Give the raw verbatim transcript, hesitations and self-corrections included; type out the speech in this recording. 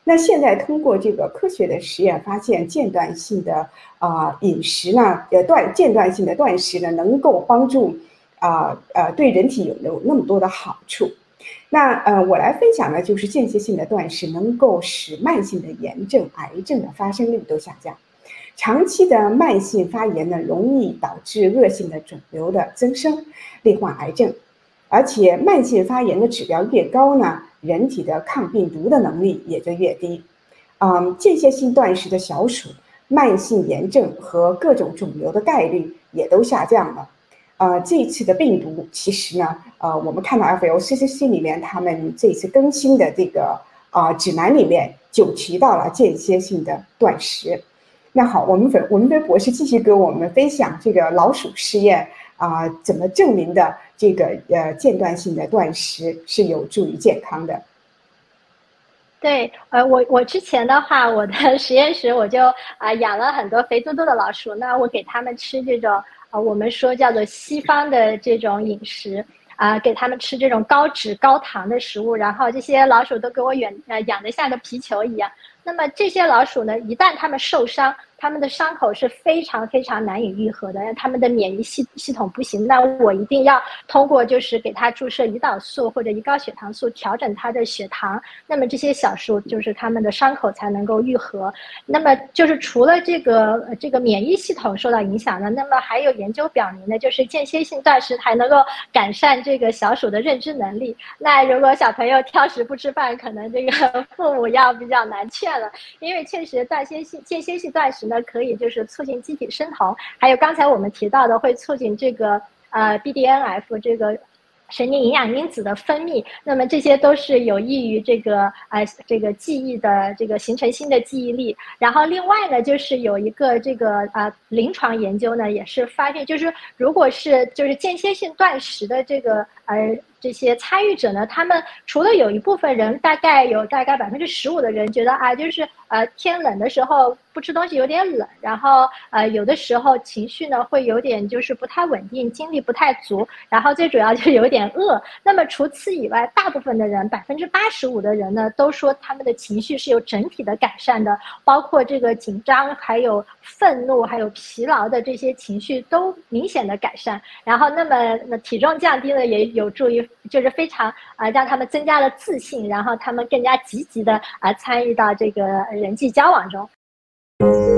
那现在通过这个科学的实验发现，间断性的啊、呃、饮食呢，呃断间断性的断食呢，能够帮助啊 呃, 呃对人体有有那么多的好处。那呃，我来分享的就是间歇性的断食能够使慢性的炎症、癌症的发生率都下降。长期的慢性发炎呢，容易导致恶性的肿瘤的增生，罹患癌症。而且慢性发炎的指标越高呢，人体的抗病毒的能力也就越低。嗯，间歇性断食的小鼠，慢性炎症和各种肿瘤的概率也都下降了。呃，这次的病毒其实呢，呃，我们看到 F L C C C 里面他们这次更新的这个啊、呃、指南里面就提到了间歇性的断食。那好，我们文文飞博士继续给我们分享这个老鼠试验啊、呃，怎么证明的这个呃间断性的断食是有助于健康的。 对，呃，我我之前的话，我的实验室我就啊、呃、养了很多肥嘟嘟的老鼠，那我给他们吃这种啊、呃、我们说叫做西方的这种饮食啊、呃，给他们吃这种高脂高糖的食物，然后这些老鼠都给我远呃养得像个皮球一样。那么这些老鼠呢，一旦它们受伤，它们的伤口是非常非常难以愈合的，它们的免疫系系统不行，那我一定要通过就是给它注射胰岛素或者胰高血糖素调整它的血糖，那么这些小鼠就是它们的伤口才能够愈合。那么就是除了这个这个免疫系统受到影响呢，那么还有研究表明呢，就是间歇性断食还能够改善这个小鼠的认知能力。那如果小朋友挑食不吃饭，可能这个父母要比较难劝了，因为确实断歇性间歇性断食呢，可以就是促进机体生酮，还有刚才我们提到的会促进这个呃 B D N F 这个神经营养因子的分泌，那么这些都是有益于这个呃这个记忆的这个形成新的记忆力。然后另外呢，就是有一个这个呃临床研究呢，也是发现，就是如果是就是间歇性断食的这个呃这些参与者呢，他们除了有一部分人，大概有大概百分之十五的人觉得啊，就是呃天冷的时候不吃东西有点冷，然后呃有的时候情绪呢会有点就是不太稳定，精力不太足，然后最主要就有点饿。那么除此以外，大部分的人，百分之八十五的人呢，都说他们的情绪是有整体的改善的，包括这个紧张、还有愤怒、还有疲劳的这些情绪都明显的改善。然后，那么那体重降低呢，也有助于就是非常啊、呃、让他们增加了自信，然后他们更加积极的啊、呃、参与到这个人际交往中。